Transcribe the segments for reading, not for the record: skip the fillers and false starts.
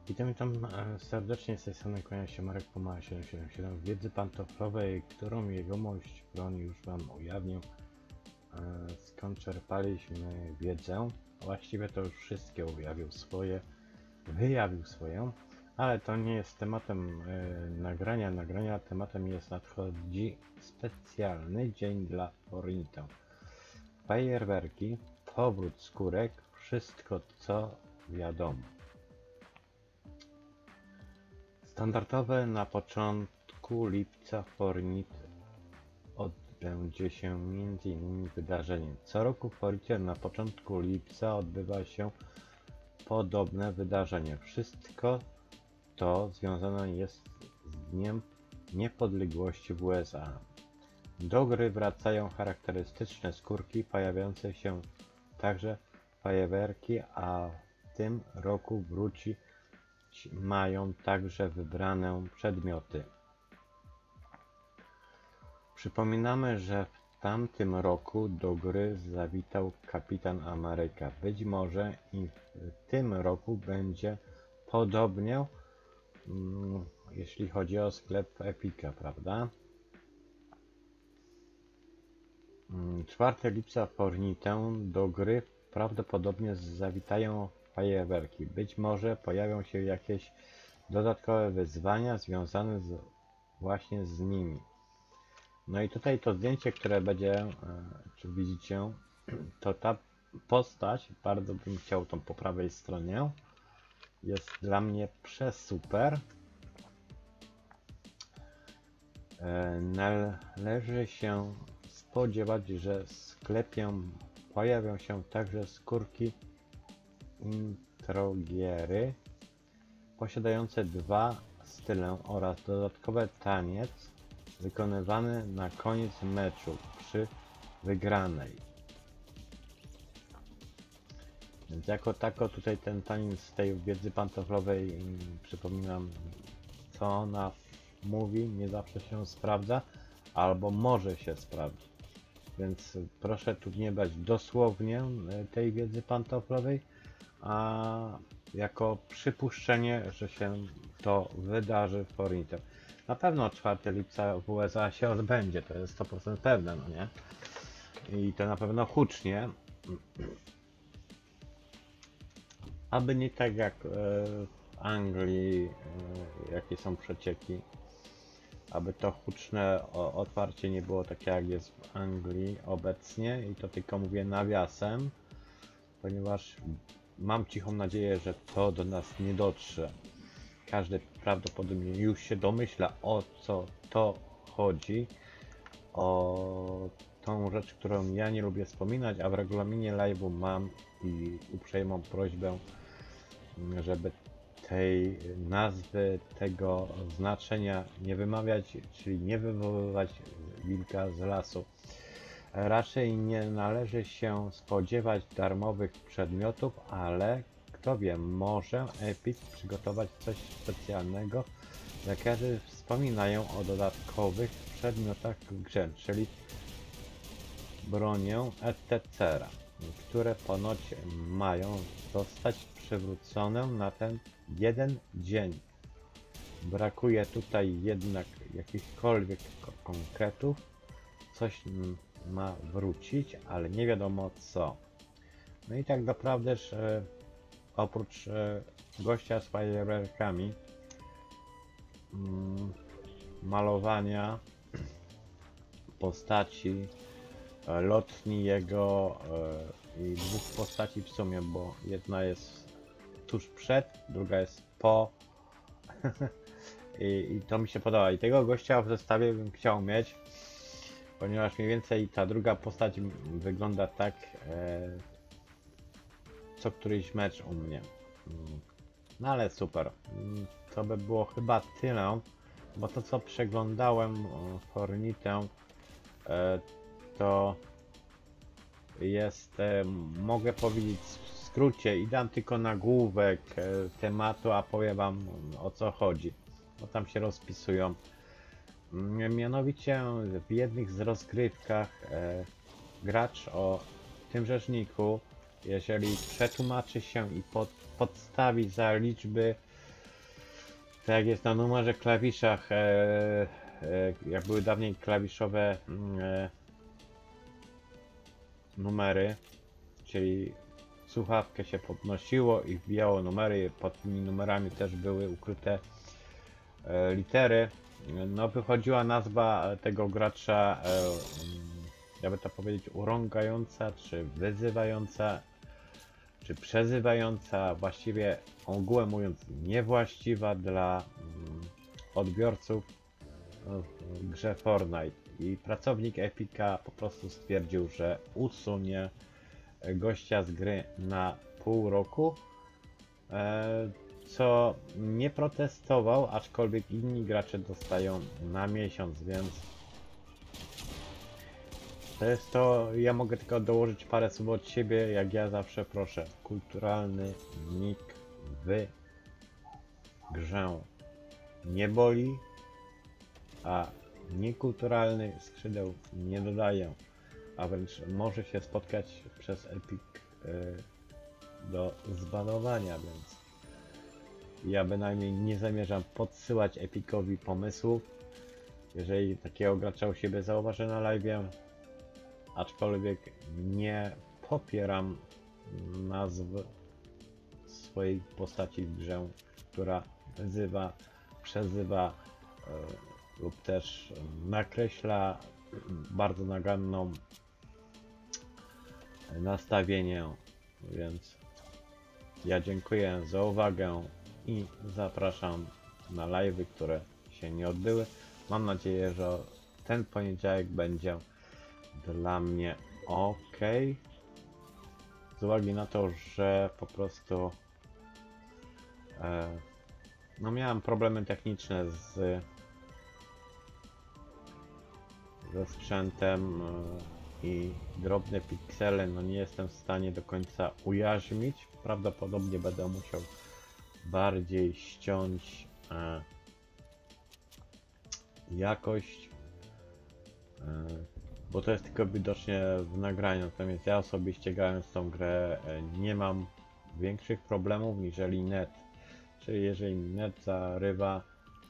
Witam serdecznie z tej strony kłania się Marek Pomała 777 w wiedzy pantoflowej, którą jegomość Bron już Wam ujawnił. Skąd czerpaliśmy wiedzę? Właściwie to już wszystkie wyjawił swoją, ale to nie jest tematem nagrania. Tematem nadchodzi specjalny dzień dla Fornito. Fajerwerki, powrót skórek, wszystko co wiadomo. Standardowe na początku lipca Fornite odbędzie się m.in. wydarzenie. Co roku w Fornite na początku lipca odbywa się podobne wydarzenie. Wszystko to związane jest z Dniem Niepodległości w USA. Do gry wracają charakterystyczne skórki, pojawiające się także fajerwerki, a w tym roku wróci mają także wybrane przedmioty. Przypominamy, że w tamtym roku do gry zawitał Kapitan Ameryka. Być może i w tym roku będzie podobnie, jeśli chodzi o sklep Epica, prawda? 4 lipca w Fornite do gry prawdopodobnie zawitają fajerwerki. Być może pojawią się jakieś dodatkowe wyzwania związane właśnie z nimi. No i tutaj to zdjęcie, które będzie, czy widzicie, to ta postać, bardzo bym chciał tą po prawej stronie, jest dla mnie przesuper. Należy się spodziewać, że w sklepie pojawią się także skórki introgiery posiadające dwa style oraz dodatkowy taniec wykonywany na koniec meczu przy wygranej. Więc jako tako tutaj ten taniec z tej wiedzy pantoflowej, przypominam, co ona mówi, nie zawsze się sprawdza, albo może się sprawdzić. Więc proszę tu nie brać dosłownie tej wiedzy pantoflowej, a jako przypuszczenie, że się to wydarzy w Fornite. Na pewno 4 lipca w USA się odbędzie, to jest 100% pewne, no nie? I to na pewno hucznie. Aby nie tak jak w Anglii, jakie są przecieki, aby to huczne otwarcie nie było takie jak jest w Anglii obecnie, i to tylko mówię nawiasem, ponieważ mam cichą nadzieję, że to do nas nie dotrze. Każdy prawdopodobnie już się domyśla, o co to chodzi, o tą rzecz, którą ja nie lubię wspominać, a w regulaminie live'u mam i uprzejmą prośbę, żeby tej nazwy, tego znaczenia nie wymawiać, czyli nie wywoływać wilka z lasu. Raczej nie należy się spodziewać darmowych przedmiotów, ale kto wie, może Epic przygotować coś specjalnego. Zaказy wspominają o dodatkowych przedmiotach w grze, czyli bronię etc., które ponoć mają zostać przywrócone na ten jeden dzień. Brakuje tutaj jednak jakichkolwiek konkretów. Coś ma wrócić, ale nie wiadomo co. No i tak naprawdę, że oprócz gościa z fajerwerkami, malowania postaci, lotni jego i dwóch postaci w sumie, bo jedna jest tuż przed, druga jest po. I to mi się podoba. I tego gościa w zestawie bym chciał mieć, ponieważ mniej więcej ta druga postać wygląda tak co któryś mecz u mnie. No ale super. To by było chyba tyle, bo to co przeglądałem Fornite, to jest, mogę powiedzieć w skrócie, i dam tylko nagłówek tematu, a powiem wam o co chodzi, bo tam się rozpisują. Mianowicie w jednych z rozgrywkach gracz o tym rzeczniku, jeżeli przetłumaczy się i podstawi za liczby To jak jest na numerze klawiszach, jak były dawniej klawiszowe numery, czyli słuchawkę się podnosiło i wbijało numery, pod tymi numerami też były ukryte litery. No wychodziła nazwa tego gracza, jakby to powiedzieć, urągająca, czy wyzywająca, czy przezywająca, właściwie ogółem mówiąc niewłaściwa dla odbiorców w grze Fortnite. I pracownik Epica po prostu stwierdził, że usunie gościa z gry na pół roku, co nie protestował, aczkolwiek inni gracze dostają na miesiąc, więc to jest to, ja mogę tylko dołożyć parę słów od siebie, jak ja zawsze proszę, kulturalny nick w grze nie boli, a niekulturalny skrzydeł nie dodaje, a wręcz może się spotkać przez Epic do zbanowania, więc ja bynajmniej nie zamierzam podsyłać Epicowi pomysłów, jeżeli takiego gracza u siebie zauważę na live'ie, aczkolwiek nie popieram nazw swojej postaci w grze, która wyzywa, przezywa lub też nakreśla bardzo naganną nastawienie, więc ja dziękuję za uwagę i zapraszam na live'y, które się nie odbyły. Mam nadzieję, że ten poniedziałek będzie dla mnie ok. Z uwagi na to, że po prostu no miałem problemy techniczne ze sprzętem i drobne piksele no nie jestem w stanie do końca ujarzmić. Prawdopodobnie będę musiał bardziej ściąć jakość, bo to jest tylko widocznie w nagraniu, natomiast ja osobiście grając tą grę nie mam większych problemów niżeli net. Czyli jeżeli net zarywa,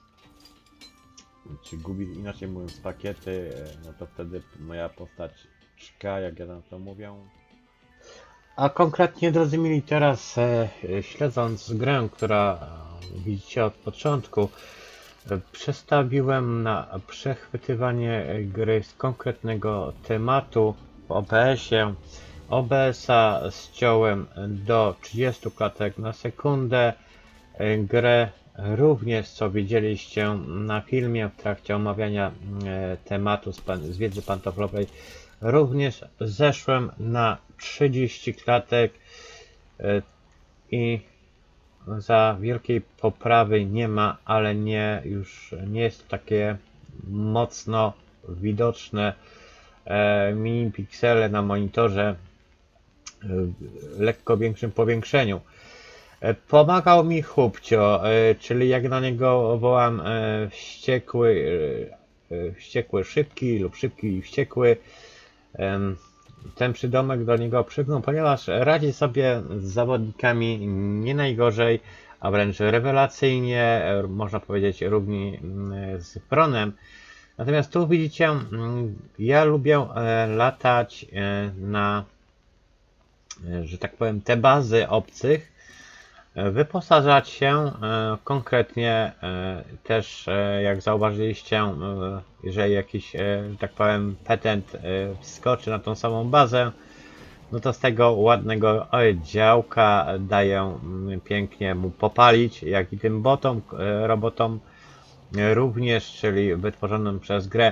czy gubi, inaczej mówiąc, pakiety, no to wtedy moja postać czka, jak ja na to mówię. A konkretnie, drodzy mili, teraz śledząc grę, która widzicie od początku, przestawiłem na przechwytywanie gry z konkretnego tematu w OBS-ie. OBS-a ściąłem do 30 klatek na sekundę. Grę również, co widzieliście na filmie w trakcie omawiania tematu z wiedzy pantoflowej, również zeszłem na 30 klatek i za wielkiej poprawy nie ma, ale już nie jest to takie mocno widoczne mini piksele na monitorze w lekko większym powiększeniu. Pomagał mi Chłopcio, czyli jak na niego wołam wściekły szybki lub szybki wściekły. Ten przydomek do niego przyknął, ponieważ radzi sobie z zawodnikami nie najgorzej, a wręcz rewelacyjnie, można powiedzieć równi z Pronem. Natomiast tu widzicie, ja lubię latać na, że tak powiem, te bazy obcych, wyposażać się konkretnie też, jak zauważyliście, jeżeli jakiś, tak powiem, petent wskoczy na tą samą bazę, no to z tego ładnego działka daję pięknie mu popalić, jak i tym robotom również, czyli wytworzonym przez grę.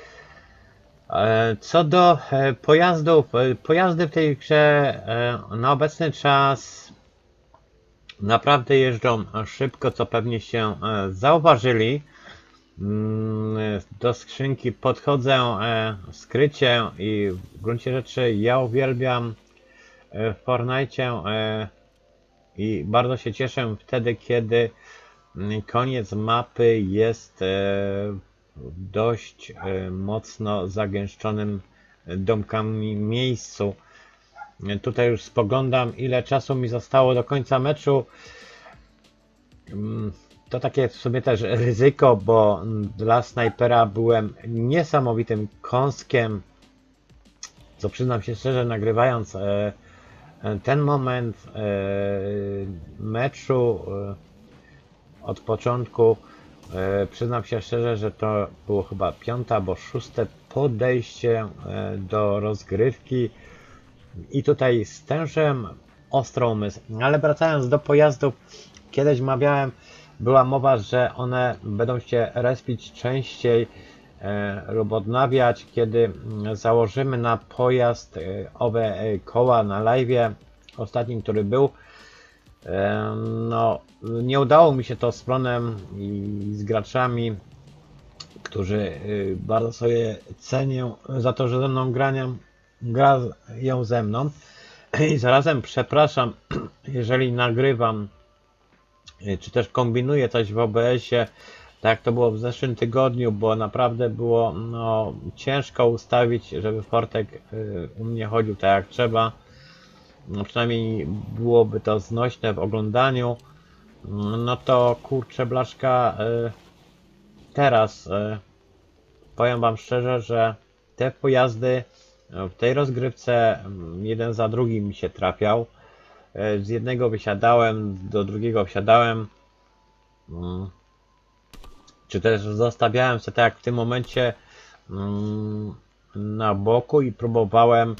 Co do pojazdów, pojazdy w tej grze na obecny czas naprawdę jeżdżą szybko, co pewnie się zauważyli. Do skrzynki podchodzę skrycie i w gruncie rzeczy ja uwielbiam w Fortnite i bardzo się cieszę wtedy, kiedy koniec mapy jest w dość mocno zagęszczonym domkami miejscu. Tutaj już spoglądam, ile czasu mi zostało do końca meczu. To takie w sumie też ryzyko, bo dla snajpera byłem niesamowitym kąskiem, co przyznam się szczerze, nagrywając ten moment meczu od początku. Przyznam się szczerze, że to było chyba 5. albo 6. podejście do rozgrywki i tutaj stężyłem ostro umysł. Ale wracając do pojazdów, kiedyś mawiałem, była mowa, że one będą się respić częściej lub odnawiać, kiedy założymy na pojazd owe koła na live'ie ostatnim, który był. No, nie udało mi się to z Pronem i z graczami, którzy bardzo sobie cenię za to, że ze mną grają ze mną. I zarazem przepraszam, jeżeli nagrywam, czy też kombinuję coś w OBS-ie, tak jak to było w zeszłym tygodniu, bo naprawdę było ciężko ustawić, żeby Fortek u mnie chodził tak jak trzeba. No przynajmniej byłoby to znośne w oglądaniu. No to kurczę blaszka, teraz powiem wam szczerze, że te pojazdy w tej rozgrywce jeden za drugim mi się trafiał. Z jednego wysiadałem, do drugiego wsiadałem. Czy też zostawiałem sobie tak jak w tym momencie na boku i próbowałem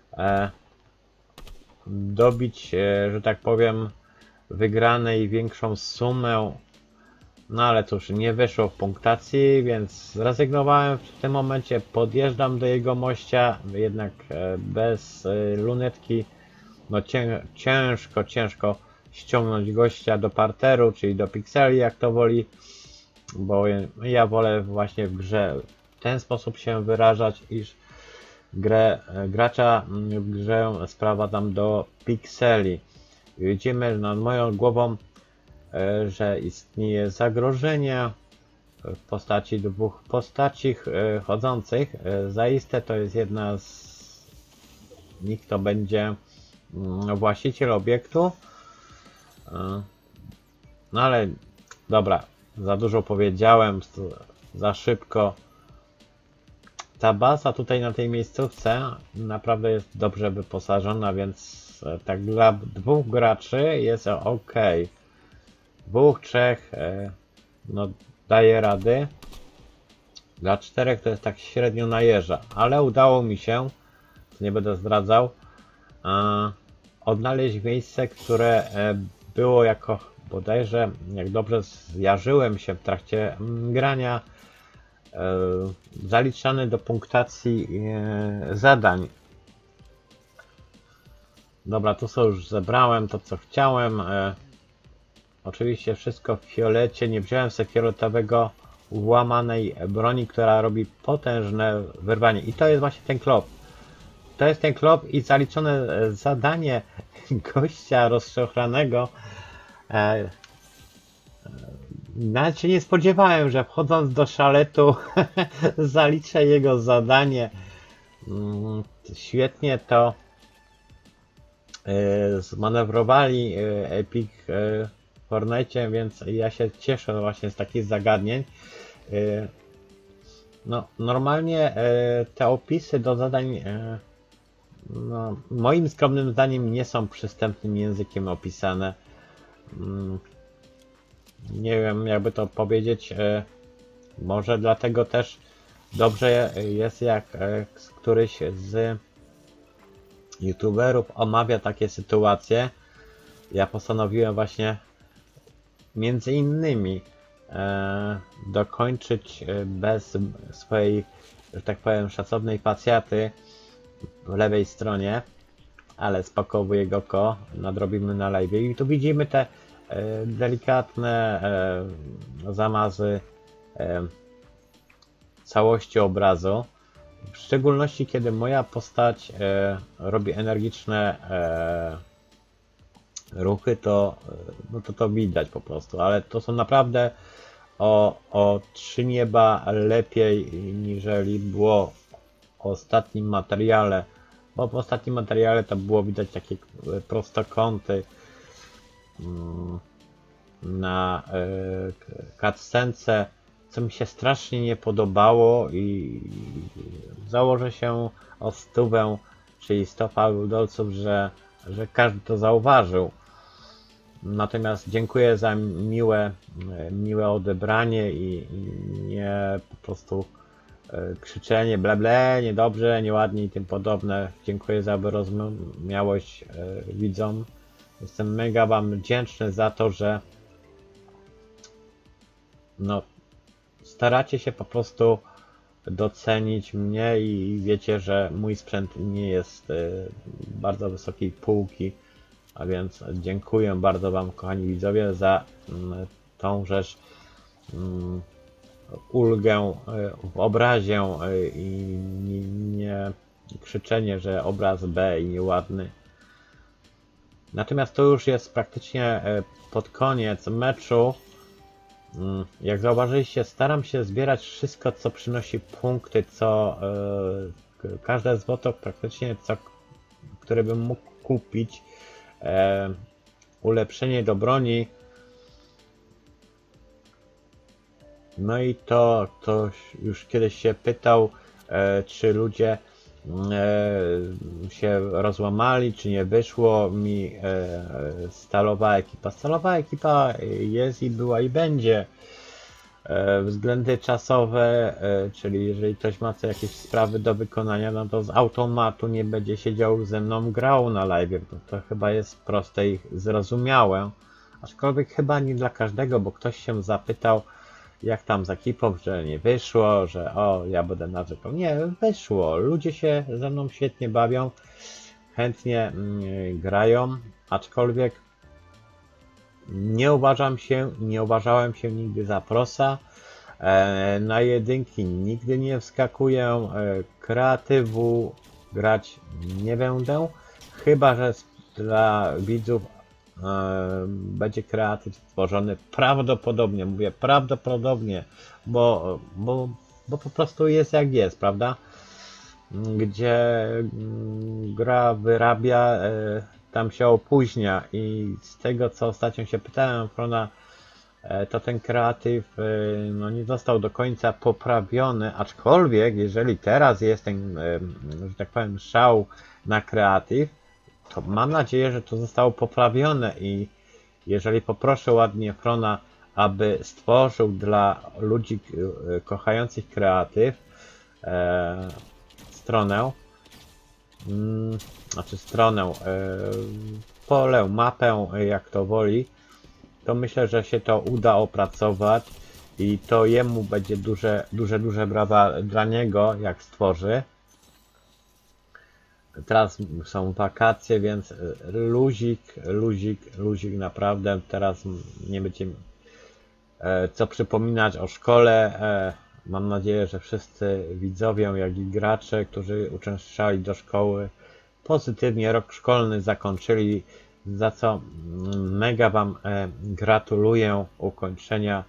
dobić, że tak powiem, wygranej większą sumę. No ale cóż, nie wyszło w punktacji, więc zrezygnowałem w tym momencie. Podjeżdżam do jego mościa, jednak bez lunetki. No ciężko ściągnąć gościa do parteru, czyli do pikseli, jak to woli, bo ja wolę właśnie w grze w ten sposób się wyrażać, iż gracza w grze sprowadzam do pikseli. Widzimy nad moją głową, że istnieje zagrożenie w postaci 2 postaci chodzących. Zaiste to jest jedna z nich, to będzie właściciel obiektu. No ale dobra, za dużo powiedziałem, za szybko. Ta baza tutaj na tej miejscówce naprawdę jest dobrze wyposażona, więc tak dla 2 graczy jest ok. 2, 3 no daje rady. Dla 4 to jest tak średnio najeżdża, ale udało mi się, nie będę zdradzał, odnaleźć miejsce, które było jako bodajże, jak dobrze zjarzyłem się w trakcie grania, zaliczane do punktacji zadań. Dobra, tu co już zebrałem, to co chciałem. Oczywiście wszystko w fiolecie, nie wziąłem sobie fioletowego łamanej broni, która robi potężne wyrwanie. I to jest właśnie ten klop. To jest ten klop i zaliczone zadanie gościa rozczochranego. Nawet się nie spodziewałem, że wchodząc do szaletu zaliczę jego zadanie. Świetnie to zmanewrowali Epic w Fortnite, więc ja się cieszę właśnie z takich zagadnień. No, normalnie te opisy do zadań no, moim skromnym zdaniem nie są przystępnym językiem opisane. Nie wiem, jakby to powiedzieć. Może dlatego też dobrze jest, jak któryś z youtuberów omawia takie sytuacje. Ja postanowiłem właśnie między innymi dokończyć bez swojej, że tak powiem, szacownej facjaty w lewej stronie, ale spakowuję go, nadrobimy na live i tu widzimy te delikatne zamazy całości obrazu, w szczególności kiedy moja postać robi energiczne ruchy, to, no to widać po prostu, ale to są naprawdę o 3 nieba lepiej niżeli było w ostatnim materiale, bo w ostatnim materiale to było widać takie prostokąty. na cutscence, co mi się strasznie nie podobało i założę się o 100, czyli 100 dolców, że każdy to zauważył. Natomiast dziękuję za miłe odebranie i nie po prostu krzyczenie ble ble, niedobrze, nieładnie i tym podobne. Dziękuję za wyrozumiałość widzom. Jestem mega wam wdzięczny za to, że no, staracie się po prostu docenić mnie i wiecie, że mój sprzęt nie jest bardzo wysokiej półki. A więc dziękuję bardzo wam, kochani widzowie, za tą rzecz, ulgę w obrazie i nie krzyczenie, że obraz B i nieładny. Natomiast to już jest praktycznie pod koniec meczu. Jak zauważyliście, staram się zbierać wszystko, co przynosi punkty, każde złoto praktycznie, które bym mógł kupić. Ulepszenie do broni. No i to ktoś już kiedyś się pytał, czy ludzie się rozłamali, czy nie wyszło mi stalowa ekipa. Stalowa ekipa jest i była i będzie. Względy czasowe, czyli jeżeli ktoś ma jakieś sprawy do wykonania, no to z automatu nie będzie siedział ze mną grał na live. To chyba jest proste i zrozumiałe. Aczkolwiek chyba nie dla każdego, bo ktoś się zapytał, jak tam z ekipą, że nie wyszło, że o, ja będę narzekał. Nie, wyszło. Ludzie się ze mną świetnie bawią, chętnie grają, aczkolwiek nie uważałem się nigdy za prosa. Na jedynki nigdy nie wskakuję. Kreatywu grać nie będę. Chyba że dla widzów będzie kreatyw stworzony prawdopodobnie. Mówię prawdopodobnie, bo po prostu jest jak jest, prawda? Gdzie gra wyrabia, tam się opóźnia i z tego, co ostatnio się pytałem Frona, to ten kreatyw no, nie został do końca poprawiony, aczkolwiek jeżeli teraz jest ten, że tak powiem, szał na kreatyw, to mam nadzieję, że to zostało poprawione i jeżeli poproszę ładnie Frona, aby stworzył dla ludzi kochających kreatyw pole, mapę, jak to woli, to myślę, że się to uda opracować i to jemu będzie duże brawa dla niego, jak stworzy. Teraz są wakacje, więc luzik naprawdę. Teraz nie będzie co przypominać o szkole. Mam nadzieję, że wszyscy widzowie, jak i gracze, którzy uczęszczali do szkoły, pozytywnie rok szkolny zakończyli, za co mega wam gratuluję ukończenia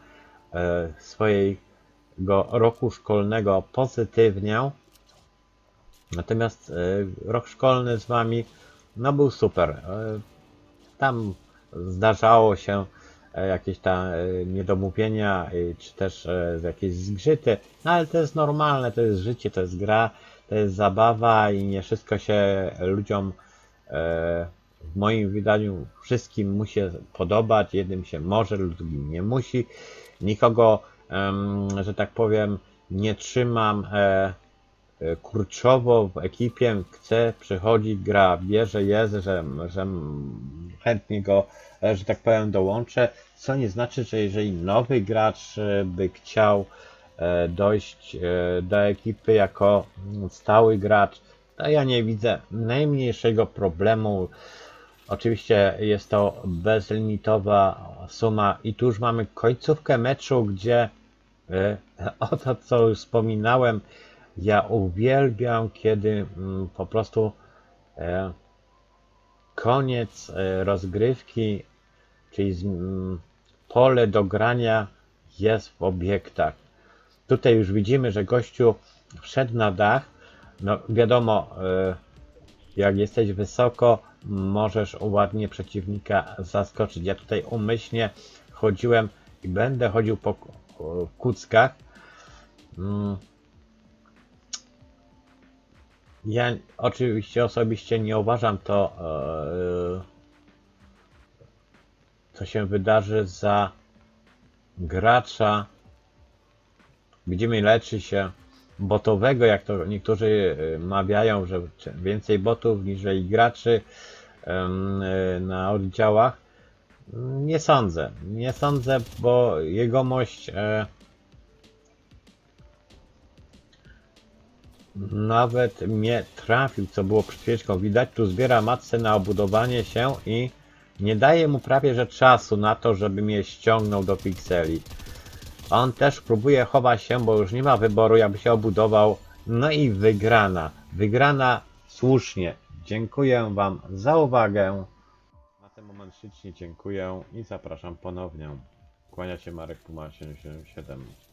swojego roku szkolnego pozytywnie. Natomiast rok szkolny z wami no był super. Tam zdarzało się jakieś tam niedomówienia, czy też jakieś zgrzyty, no ale to jest normalne, to jest życie, to jest gra, to jest zabawa i nie wszystko się ludziom w moim wydaniu wszystkim musi podobać. Jednym się może, drugim nie musi. Nikogo, że tak powiem, nie trzymam kurczowo w ekipie, chce, przychodzi, gra, bierze, jest, że chętnie go, że tak powiem, dołączę, co nie znaczy, że jeżeli nowy gracz by chciał dojść do ekipy jako stały gracz, to ja nie widzę najmniejszego problemu. Oczywiście jest to bezlimitowa suma i tu już mamy końcówkę meczu, gdzie o to, co już wspominałem, ja uwielbiam, kiedy po prostu koniec rozgrywki, czyli pole do grania jest w obiektach. Tutaj już widzimy, że gościu wszedł na dach. No wiadomo, jak jesteś wysoko, możesz ładnie przeciwnika zaskoczyć. Ja tutaj umyślnie chodziłem i będę chodził po kuckach. Ja oczywiście osobiście nie uważam to, co się wydarzy za gracza, gdzie mi leczy się botowego, jak to niektórzy mawiają, że więcej botów niż graczy na oddziałach. Nie sądzę. Nie sądzę, bo jegomość nawet mnie trafił, co było przed chwileczką widać. Tu zbiera matce na obudowanie się i nie daje mu prawie że czasu na to, żeby mnie ściągnął do pikseli. On też próbuje chować się, bo już nie ma wyboru, jakby się obudował. No i wygrana. Wygrana słusznie. Dziękuję Wam za uwagę. Na ten moment ślicznie dziękuję i zapraszam ponownie. Kłania się Marek Puma 777.